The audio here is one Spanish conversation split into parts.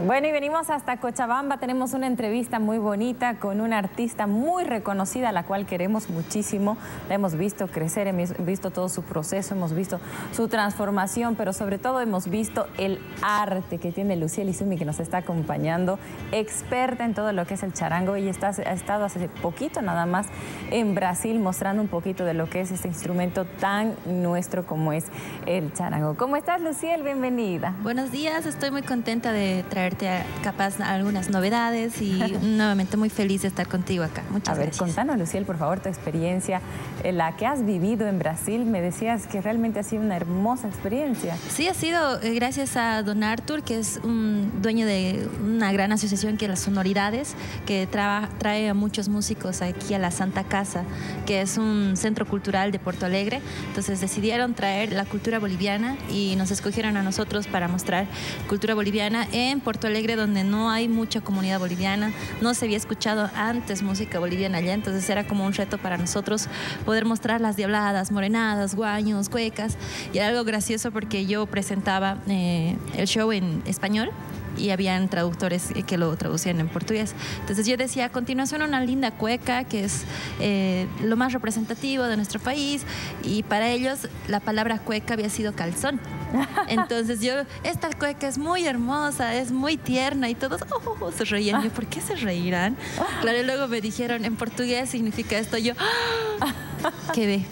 Bueno, y venimos hasta Cochabamba. Tenemos una entrevista muy bonita con una artista muy reconocida, a la cual queremos muchísimo. La hemos visto crecer, hemos visto todo su proceso, hemos visto su transformación, pero sobre todo hemos visto el arte que tiene Luciel Izumi, que nos está acompañando, experta en todo lo que es el charango. Y ha estado hace poquito nada más en Brasil mostrando un poquito de lo que es este instrumento tan nuestro como es el charango. ¿Cómo estás, Luciel? Bienvenida. Buenos días, estoy muy contenta de traerte capaz algunas novedades y nuevamente muy feliz de estar contigo acá. Muchas gracias. A ver, contanos, Luciel, por favor, tu experiencia, la que has vivido en Brasil. Me decías que realmente ha sido una hermosa experiencia. Sí, ha sido gracias a don Arthur, que es un dueño de una gran asociación que es las Sonoridades, que trae a muchos músicos aquí a la Santa Casa, que es un centro cultural de Porto Alegre. Entonces decidieron traer la cultura boliviana y nos escogieron a nosotros para mostrar cultura boliviana en Porto Alegre, donde no hay mucha comunidad boliviana, no se había escuchado antes música boliviana allá, entonces era como un reto para nosotros poder mostrar las diabladas, morenadas, guaños, cuecas. Y era algo gracioso porque yo presentaba el show en español y habían traductores que lo traducían en portugués. Entonces yo decía, a continuación una linda cueca, que es lo más representativo de nuestro país, y para ellos la palabra cueca había sido calzón. Entonces yo, esta cueca es muy hermosa, es muy tierna, y todos se reían. Yo, ¿por qué se reirán? Claro, y luego me dijeron, en portugués significa esto. Yo, quedé.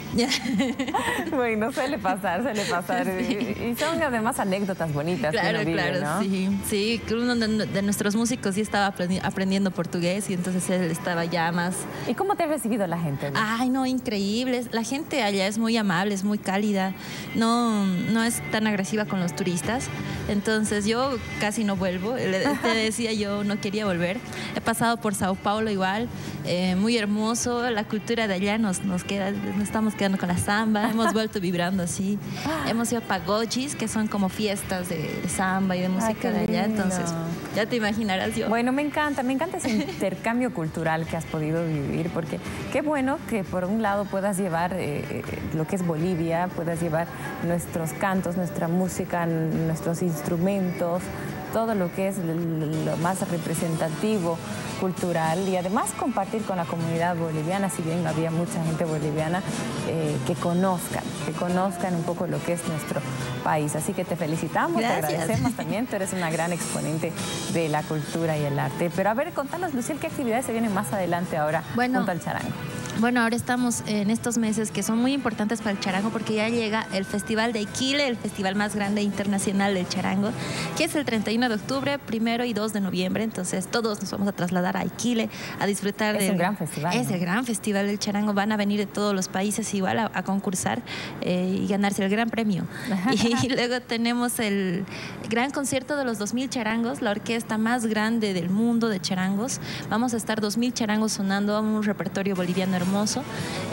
Bueno, suele pasar. Sí. Y son además anécdotas bonitas. Claro, que uno vive, claro, ¿no? Sí, uno de nuestros músicos sí estaba aprendiendo portugués, y entonces él estaba ya más... ¿Y cómo te ha recibido la gente? Ay, no, increíble. La gente allá es muy amable, es muy cálida, no es tan agresiva con los turistas. Entonces yo casi no vuelvo. Te decía, yo no quería volver. He pasado por Sao Paulo igual, muy hermoso. La cultura de allá nos estamos quedando con la samba. Hemos vuelto vibrando así. Hemos ido a pagochis, que son como fiestas de samba y de música de allá. Entonces ya te imaginarás yo. Bueno, me encanta ese intercambio cultural que has podido vivir, porque qué bueno que por un lado puedas llevar lo que es Bolivia, puedas llevar nuestros cantos, nuestra música, nuestros instrumentos, todo lo que es lo más representativo cultural, y además compartir con la comunidad boliviana, si bien había mucha gente boliviana, que conozcan un poco lo que es nuestro país. Así que te felicitamos, gracias. Te agradecemos también, tú eres una gran exponente de la cultura y el arte. Pero a ver, contanos, Luciel, ¿qué actividades se vienen más adelante ahora junto al charango? Bueno, ahora estamos en estos meses que son muy importantes para el charango, porque ya llega el Festival de Iquile, el festival más grande internacional del charango, que es el 31 de octubre, 1 y 2 de noviembre. Entonces todos nos vamos a trasladar a Iquile a disfrutar un gran festival. Es, ¿no?, el gran festival del charango. Van a venir de todos los países igual a concursar y ganarse el gran premio. Y luego tenemos el gran concierto de los 2000 charangos, la orquesta más grande del mundo de charangos. Vamos a estar 2000 charangos sonando a un repertorio boliviano hermoso,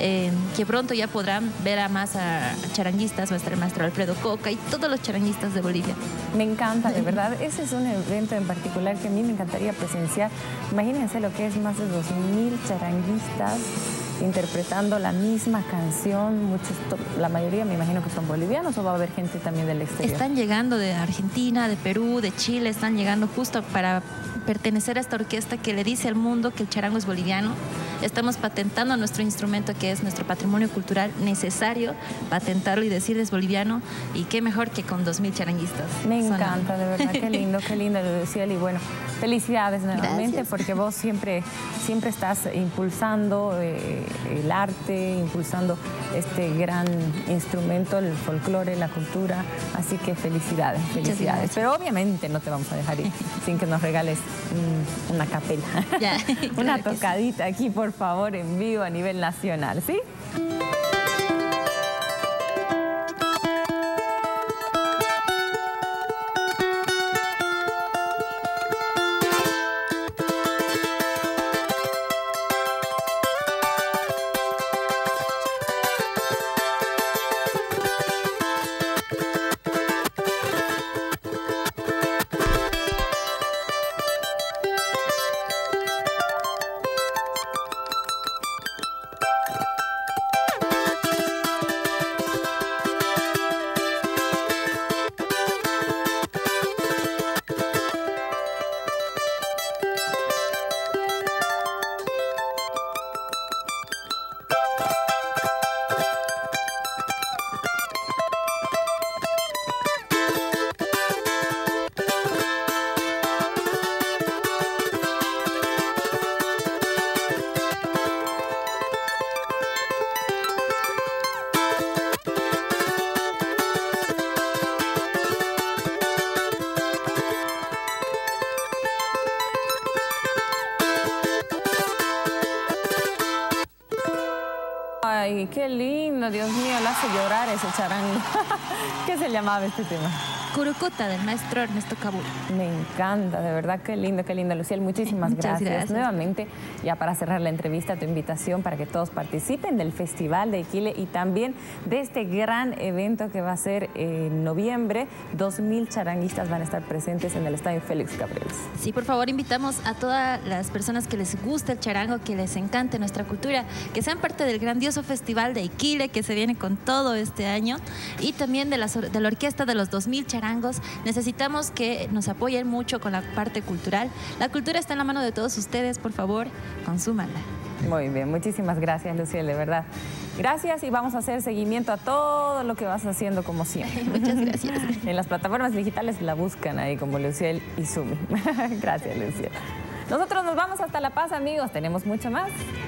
que pronto ya podrán ver a charanguistas. Va a estar el maestro Alfredo Coca y todos los charanguistas de Bolivia. Me encanta, de verdad. Ese es un evento en particular que a mí me encantaría presenciar. Imagínense lo que es más de 2000 charanguistas interpretando la misma canción. La mayoría me imagino que son bolivianos, o va a haber gente también del exterior. Están llegando de Argentina, de Perú, de Chile, están llegando justo para pertenecer a esta orquesta que le dice al mundo que el charango es boliviano. Estamos patentando nuestro instrumento, que es nuestro patrimonio cultural, necesario patentarlo y decir es boliviano, y qué mejor que con 2000 charanguistas. Me encanta, de verdad, qué lindo, Luciel. Y bueno, felicidades nuevamente. Gracias. Porque vos siempre estás impulsando el arte, impulsando este gran instrumento, el folclore, la cultura. Así que felicidades. Pero obviamente no te vamos a dejar ir sin que nos regales una capela, una tocadita aquí, por favor, en vivo a nivel nacional, ¿sí? Ay, qué lindo, Dios mío, la hace llorar ese charango. ¿Qué se llamaba este tema? Curucuta, del maestro Ernesto Cabul. Me encanta, de verdad, qué lindo, Luciel. Muchísimas gracias. Nuevamente, ya para cerrar la entrevista, tu invitación para que todos participen del Festival de Iquile y también de este gran evento que va a ser en noviembre. 2000 charanguistas van a estar presentes en el Estadio Félix Capriles. Sí, por favor, invitamos a todas las personas que les gusta el charango, que les encante nuestra cultura, que sean parte del grandioso Festival de Iquile que se viene con todo este año, y también de la orquesta de los 2000 charangos. Necesitamos que nos apoyen mucho con la parte cultural. La cultura está en la mano de todos ustedes, por favor, consúmanla. Muy bien, muchísimas gracias, Luciel, de verdad. Gracias, y vamos a hacer seguimiento a todo lo que vas haciendo como siempre. Muchas gracias. En las plataformas digitales la buscan ahí como Luciel Izumi. Gracias, Luciel. Nosotros nos vamos hasta La Paz, amigos. Tenemos mucho más.